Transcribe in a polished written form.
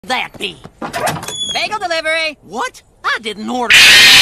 that be? Bagel delivery. What? I didn't order.